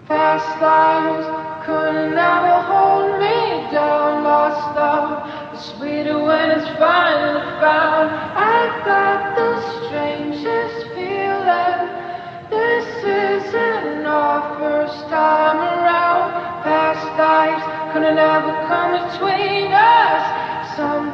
Past lives could never hold me down. Lost love is sweeter when it's finally found. I got the strangest feeling. This isn't our first time around. Past lives could never come between us. Some